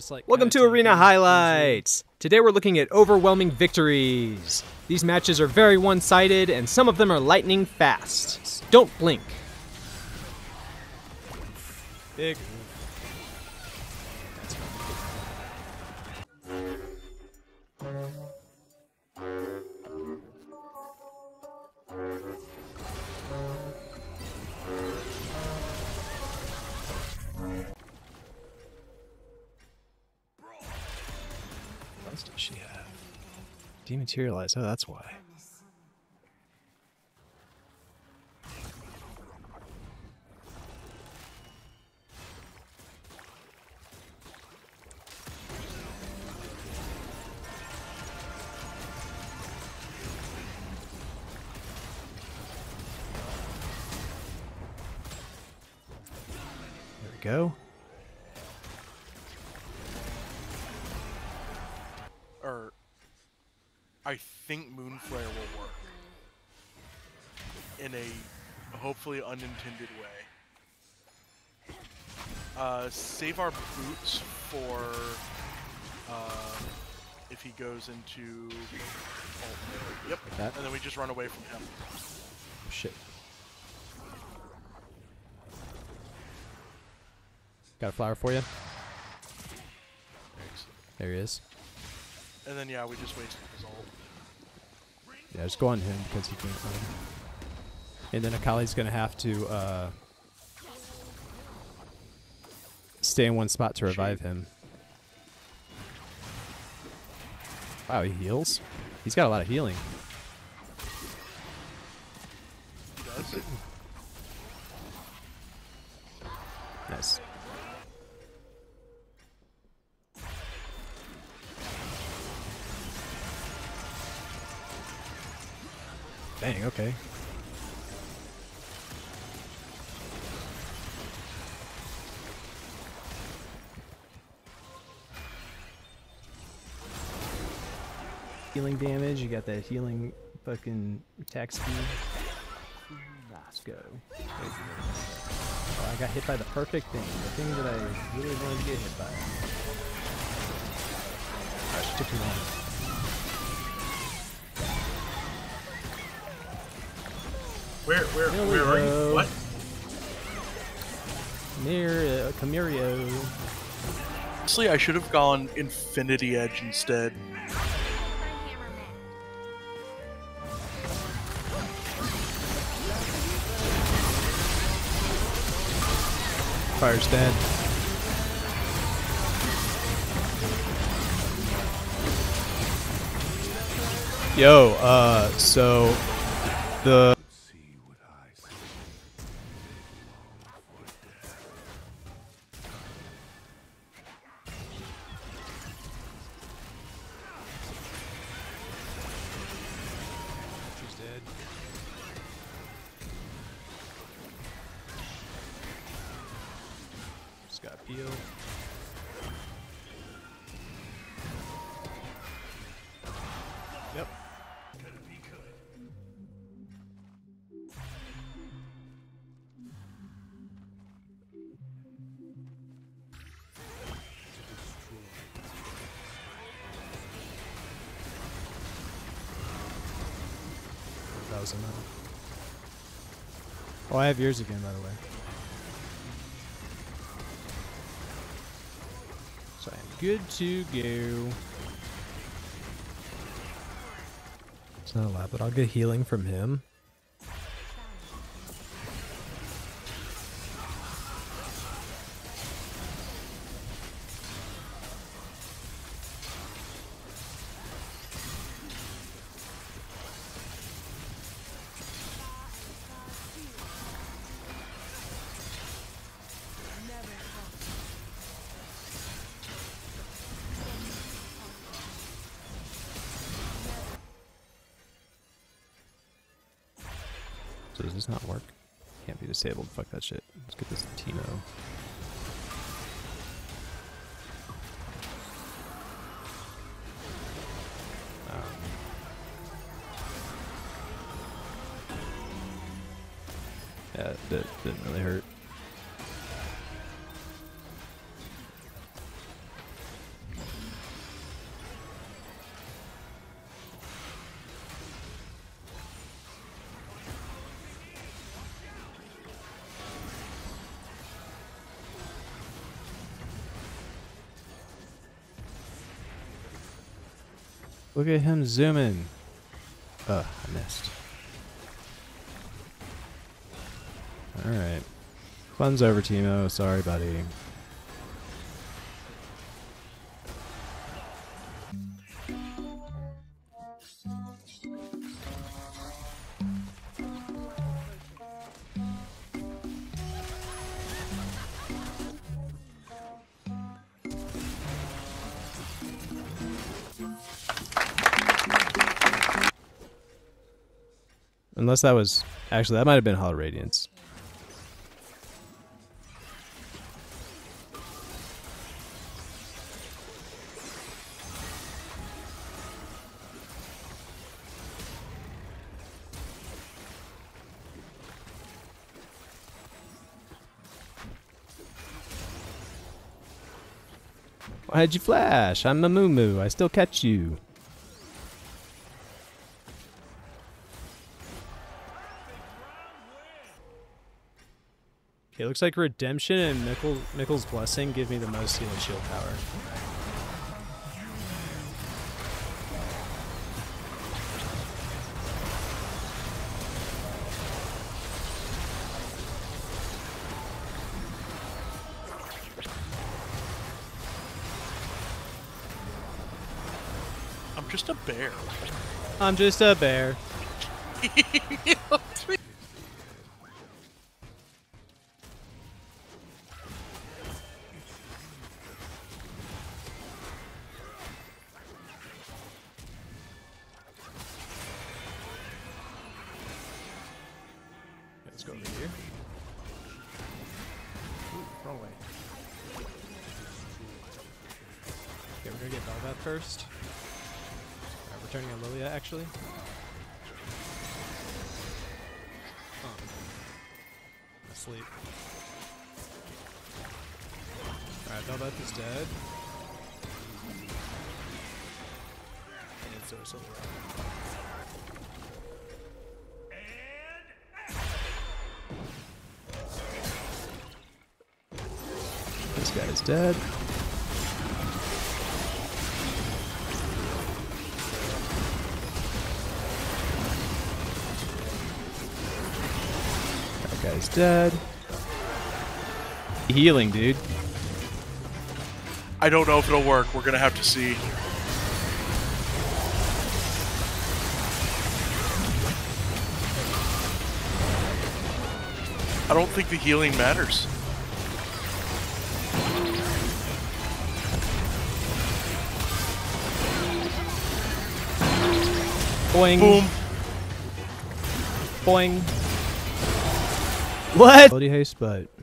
Just like Welcome to Arena Highlights! Today we're looking at overwhelming victories. These matches are very one-sided, and some of them are lightning fast. Don't blink. Big. What else does she have? Dematerialize. Oh, that's why. There we go. I think Moonflare will work in a hopefully unintended way. Save our boots for if he goes into yep, That? and then we just run away from him. Oh, shit. Got a flower for you. There he is. And then yeah, we just wasted his ult. Yeah, just go on him because he can't run. And then Akali's gonna have to stay in one spot to revive him. Wow, he heals? He's got a lot of healing. He does. Nice. Dang, okay. Healing damage, you got that healing fucking attack speed. Let's go. Oh, I got hit by the perfect thing. The thing that I really wanted to get hit by. Alright, she took too long. Where are you? What? Near Camario. Honestly, I should have gone Infinity Edge instead. Fire's dead. Yo, so the she's dead. Just got healed. Yep. Oh, I have yours again, by the way. So I am good to go. It's not a lot, but I'll get healing from him. So does this not work? Can't be disabled. Fuck that shit. Let's get this Tino. Yeah, that didn't really hurt. Look at him zooming. Ugh, I missed. Alright. Fun's over, Teemo. Sorry, buddy. Unless that was... Actually, that might have been Hollow Radiance. Why'd you flash? I'm a moo-moo. I still catch you. Okay, looks like Redemption and Mickle's Blessing give me the most heal and shield power. I'm just a bear. I'm just a bear. Let's go over here. Ooh, wrong way. Okay, we're gonna get Bel'Veth first. Alright, we're turning on Lilia actually. Asleep. Alright, Bel'Veth is dead. And so is Silverado. This guy is dead. That guy's dead. Healing, dude. I don't know if it'll work. We're gonna have to see. I don't think the healing matters. Boing. Boom. Boing. What? Ability haste, but you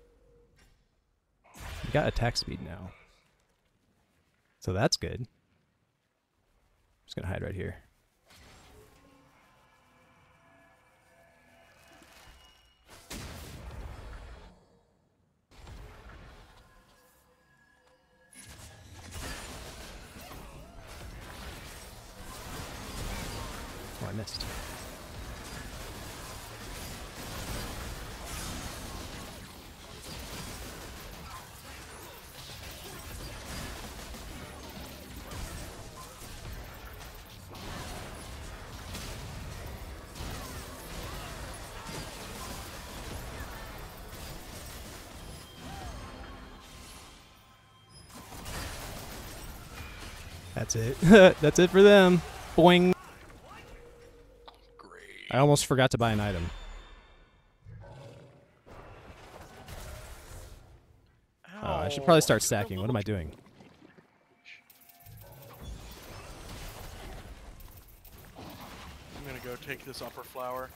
got attack speed now, so that's good. Just gonna hide right here. Oh, I missed. That's it. That's it for them. Boing. Great. I almost forgot to buy an item. Oh, I should probably start stacking. What am I doing? I'm gonna go take this upper flower.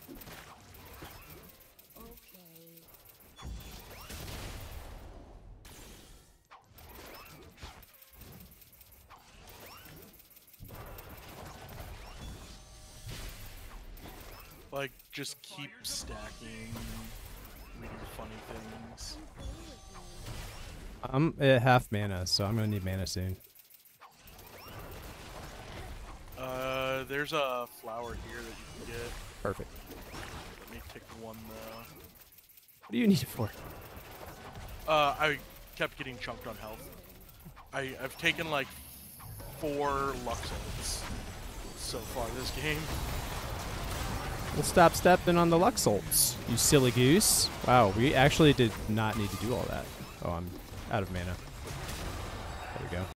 Like, just keep stacking. We do funny things. I'm at half mana, so I'm gonna need mana soon. There's a flower here that you can get. Perfect. Let me take one though. What do you need it for? I kept getting chunked on health. I've taken like 4 Lux ults so far this game. Well, stop stepping on the Lux ults, you silly goose. Wow, we actually did not need to do all that. Oh, I'm out of mana. There we go.